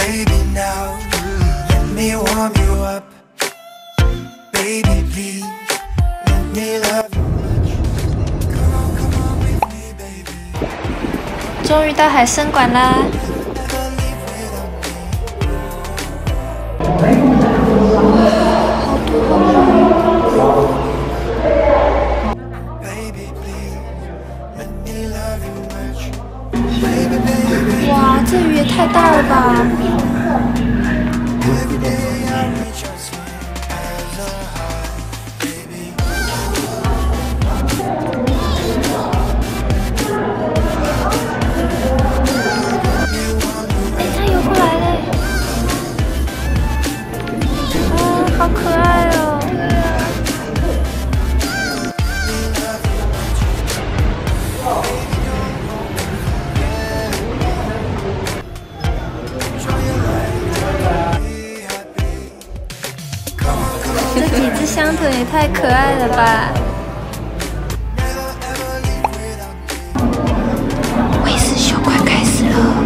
Baby now, let me warm you up. Baby please, let me love you much. Come on with me, baby. 终于到海参馆啦！ Never leave without me. 好多人。 Baby please, let me love you much. Baby, baby, 哇，这鱼也太大了吧！ every day I reach out to you as a high, baby. 哎，它游过来了！啊，好可爱哦！ 这几只香豚也太可爱了吧！威斯秀快开始了。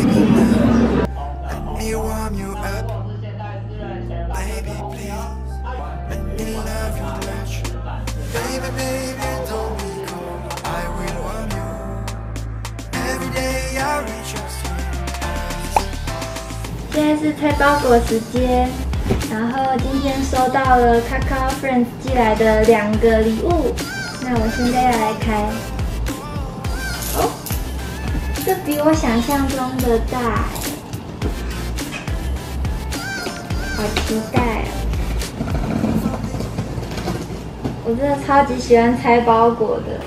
Let me warm you up. Baby please, let me love you much. Baby, baby, don't be cold. I will warm you. Every day I reach out to you. 现在是拆包裹时间，然后今天收到了 Kakao Friends 寄来的2个礼物，那我现在要来开。哦，这比我想象中的大哎，好期待哦！我真的超级喜欢拆包裹的。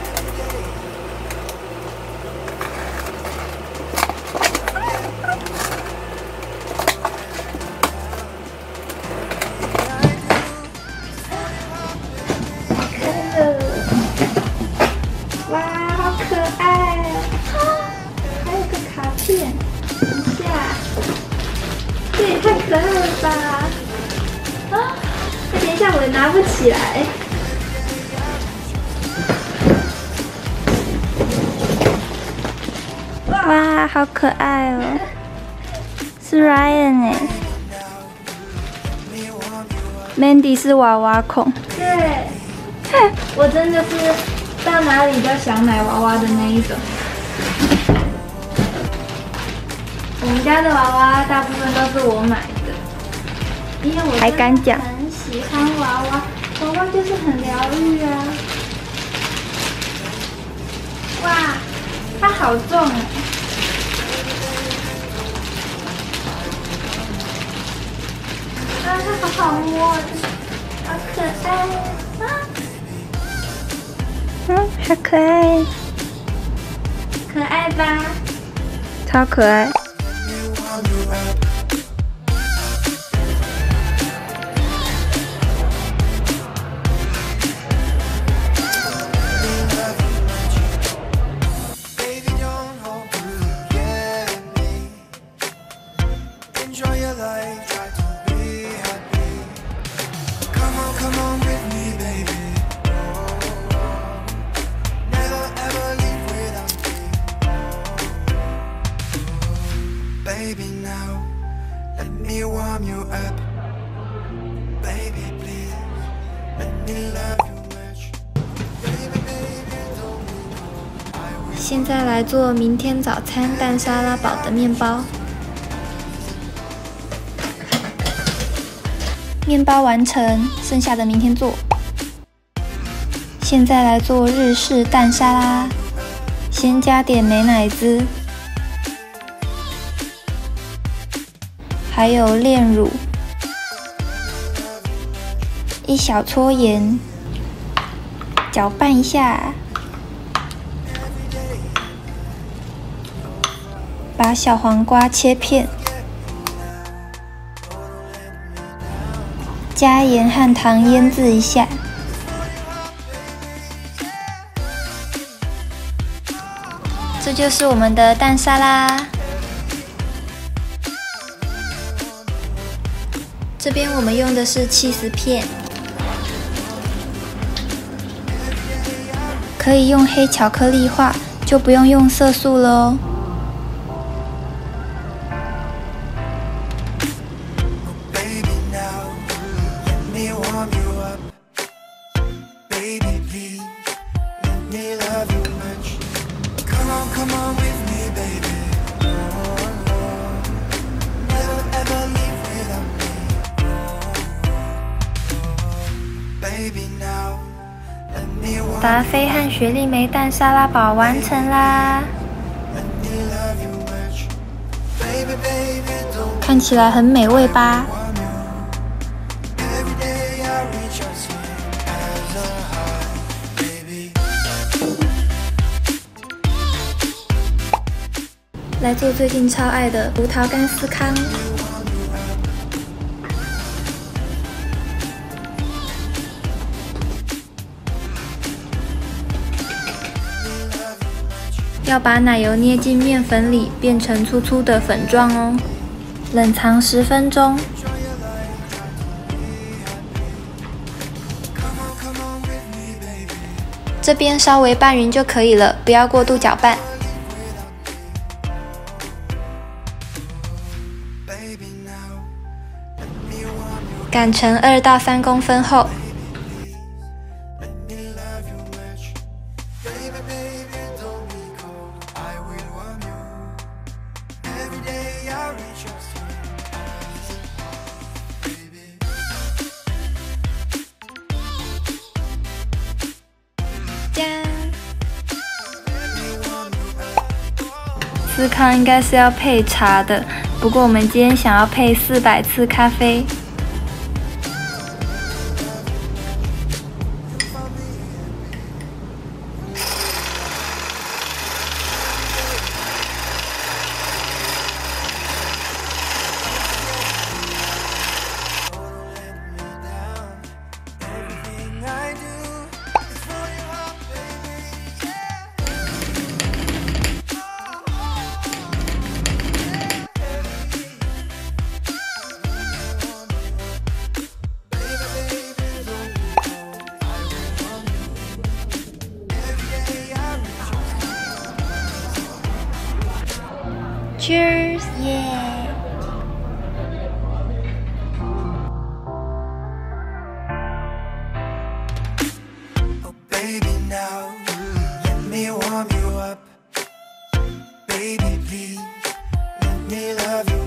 哇，好可爱哦！还有个卡片，等一下，这也太可爱了吧！啊，等一下我也拿不起来。哇，好可爱哦！是 Ryan 哎 ，Mandy 是娃娃控。对，我真的是。 到哪里都想买娃娃的那一种。我们家的娃娃大部分都是我买的，因为我还敢讲，很喜欢娃娃，娃娃就是很疗愈啊。哇，它好重哎！啊，它好好摸，好可爱啊！ 好可爱，可爱吧？超可爱。 Baby now, let me warm you up. Baby please, let me love you much. Baby, baby, don't be cold. I will. 现在来做明天早餐蛋沙拉堡的面包。面包完成，剩下的明天做。现在来做日式蛋沙拉，先加点美乃滋。 还有炼乳，1小撮盐，搅拌一下，把小黄瓜切片，加盐和糖腌制一下。这就是我们的蛋沙拉。 这边我们用的是起司片，可以用黑巧克力画，就不用用色素了哦。 达菲和雪莉梅蛋沙拉堡完成啦！看起来很美味吧？来做最近超爱的葡萄干司康。要把奶油捏进面粉里，变成粗粗的粉状哦。冷藏10分钟。这边稍微拌匀就可以了，不要过度搅拌。擀成2到3公分厚。司康应该是要配茶的，不过我们今天想要配400次咖啡。Cheers！ 耶！ Baby, please let me love you.